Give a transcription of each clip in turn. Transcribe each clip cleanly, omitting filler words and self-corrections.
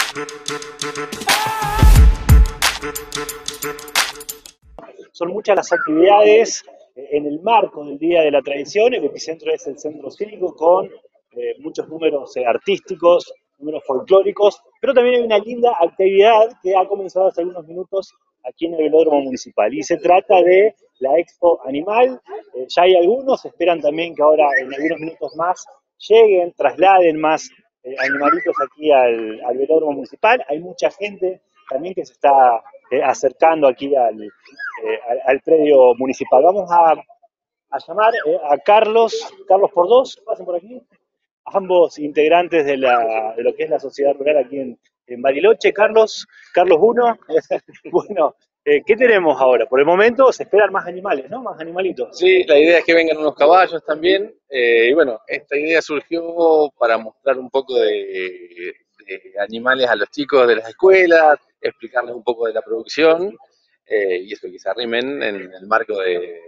Son muchas las actividades en el marco del Día de la Tradición. El epicentro es el Centro Cívico con muchos números artísticos, números folclóricos, pero también hay una linda actividad que ha comenzado hace algunos minutos aquí en el Velódromo Municipal y se trata de la Expo Animal. Ya hay algunos, esperan también que ahora en algunos minutos más lleguen, trasladen más animalitos aquí al Velódromo Municipal. Hay mucha gente también que se está acercando aquí al predio municipal. Vamos a llamar a Carlos por dos, pasen por aquí, ambos integrantes de lo que es la sociedad rural aquí en Bariloche. Carlos 1, bueno, ¿qué tenemos ahora? Por el momento se esperan más animales, ¿no? Más animalitos. Sí, la idea es que vengan unos caballos también, y bueno, esta idea surgió para mostrar un poco de animales a los chicos de las escuelas, explicarles un poco de la producción, y eso, que se arrimen en el marco de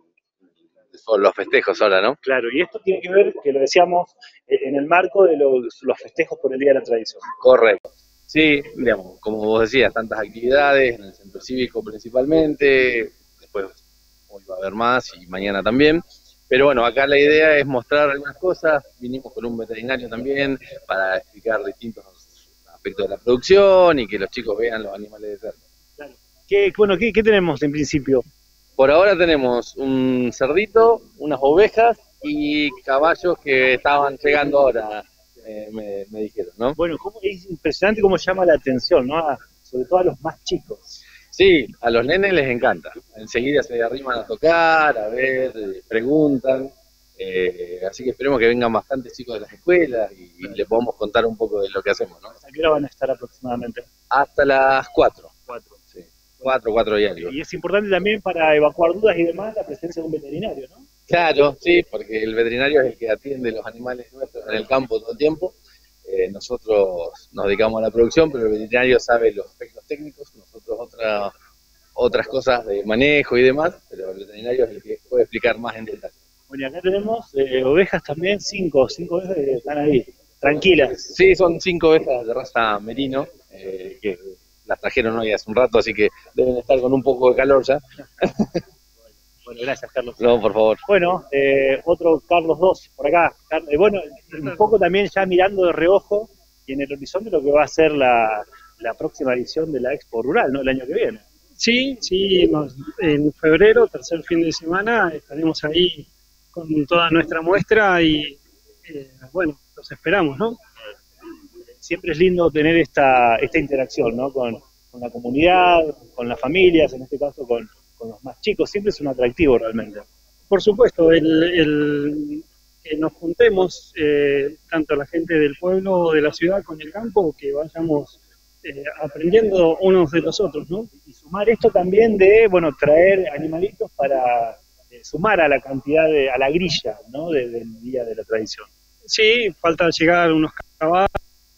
los festejos ahora, ¿no? Claro, y esto tiene que ver, que lo decíamos, en el marco de los festejos por el Día de la Tradición. Correcto. Sí, digamos, como vos decías, tantas actividades en el centro cívico principalmente, después hoy va a haber más y mañana también, pero bueno, acá la idea es mostrar algunas cosas, vinimos con un veterinario también para explicar distintos aspectos de la producción y que los chicos vean los animales de cerca. Claro. ¿Qué tenemos en principio? Por ahora tenemos un cerdito, unas ovejas y caballos que estaban llegando ahora, me dijeron, ¿no? Bueno, es impresionante cómo llama la atención, ¿no? Sobre todo a los más chicos. Sí, a los nenes les encanta. Enseguida se arriman a tocar, a ver, preguntan. Así que esperemos que vengan bastantes chicos de las escuelas y les podamos contar un poco de lo que hacemos, ¿no? ¿A qué hora van a estar aproximadamente? Hasta las 4. 4. Sí. 4 y algo. Y es importante también para evacuar dudas y demás la presencia de un veterinario, ¿no? Claro, sí, porque el veterinario es el que atiende los animales nuestros en el campo todo el tiempo. Nosotros nos dedicamos a la producción, pero el veterinario sabe los aspectos técnicos, nosotros otras cosas de manejo y demás, pero el veterinario es el que puede explicar más en detalle. Bueno, y acá tenemos ovejas también, 5 ovejas que están ahí, tranquilas. Sí, son 5 ovejas de raza merino, que las trajeron hoy hace un rato, así que deben estar con un poco de calor ya. Bueno, gracias, Carlos. No, por favor. Bueno, otro Carlos 2, por acá. Bueno, un poco también ya mirando de reojo y en el horizonte lo que va a ser la próxima edición de la Expo Rural, ¿no? El año que viene. Sí, en febrero, tercer fin de semana, estaremos ahí con toda nuestra muestra y, bueno, los esperamos, ¿no? Siempre es lindo tener esta interacción, ¿no? Con la comunidad, con las familias, en este caso con los más chicos, siempre es un atractivo realmente. Por supuesto, el que nos juntemos, tanto la gente del pueblo o de la ciudad con el campo, que vayamos aprendiendo unos de los otros, ¿no? Y sumar esto también de, bueno, traer animalitos para sumar a la cantidad a la grilla, ¿no? Del Día de la Tradición. Sí, falta llegar unos caballos,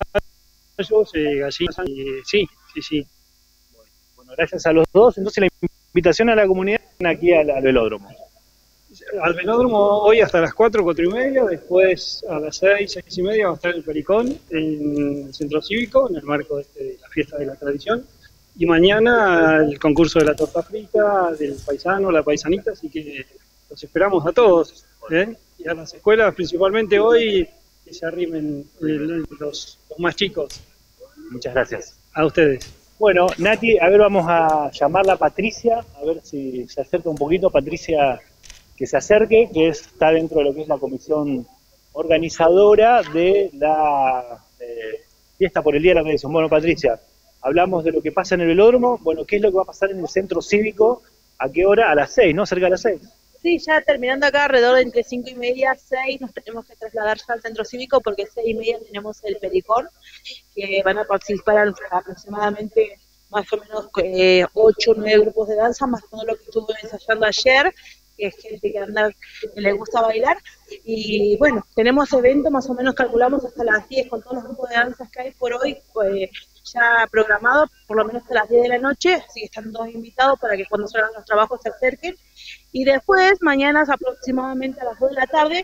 gallinas, y sí. Bueno, gracias a los dos. Entonces la invitación a la comunidad aquí al velódromo. Al velódromo hoy hasta las 4:30, después a las 6:30 va a estar el Pericón en el Centro Cívico, en el marco de la Fiesta de la Tradición. Y mañana el concurso de la torta frita, del paisano, la paisanita, así que los esperamos a todos, ¿eh? Y a las escuelas, principalmente hoy, que se arrimen los más chicos. Muchas gracias. A ustedes. Bueno, Nati, a ver, vamos a llamarla a Patricia, a ver si se acerca un poquito. Patricia, que se acerque, que está dentro de lo que es la comisión organizadora de la Fiesta por el Día de la Tradición. Bueno, Patricia, hablamos de lo que pasa en el velódromo. Bueno, ¿qué es lo que va a pasar en el centro cívico? ¿A qué hora? A las 6, ¿no? Cerca de las 6. Sí, ya terminando acá, alrededor de entre 5:30 y 6, nos tenemos que trasladar ya al centro cívico porque 6:30 tenemos el Pericón, que van a participar aproximadamente más o menos 8 o 9 grupos de danza, más todo lo que estuve ensayando ayer, que es gente que le gusta bailar. Y bueno, tenemos evento, más o menos calculamos hasta las 10 con todos los grupos de danzas que hay por hoy, ya programado, por lo menos hasta las 10 de la noche, así que están todos invitados para que cuando salgan los trabajos se acerquen. Y después, mañana aproximadamente a las 2 de la tarde,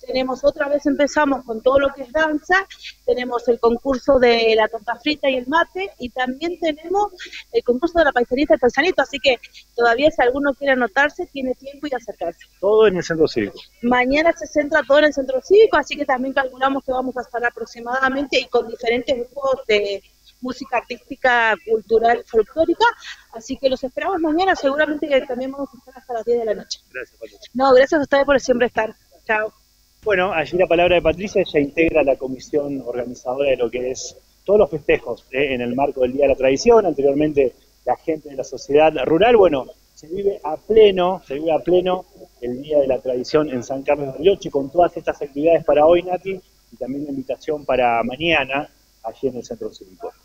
Tenemos otra vez, empezamos con todo lo que es danza, tenemos el concurso de la torta frita y el mate, y también tenemos el concurso de la paisanita y el paisanito, así que todavía si alguno quiere anotarse, tiene tiempo y acercarse. Todo en el centro cívico. Mañana se centra todo en el centro cívico, así que también calculamos que vamos a estar aproximadamente y con diferentes grupos de música artística, cultural, folclórica, así que los esperamos mañana, seguramente que también vamos a estar hasta las 10 de la noche. Gracias, Patricia. No, gracias a ustedes por siempre estar. Chao. Bueno, allí la palabra de Patricia, ella integra la comisión organizadora de lo que es todos los festejos en el marco del Día de la Tradición. Anteriormente la gente de la sociedad rural, bueno, se vive a pleno el Día de la Tradición en San Carlos de Bariloche, con todas estas actividades para hoy, Nati, y también la invitación para mañana allí en el Centro Cívico.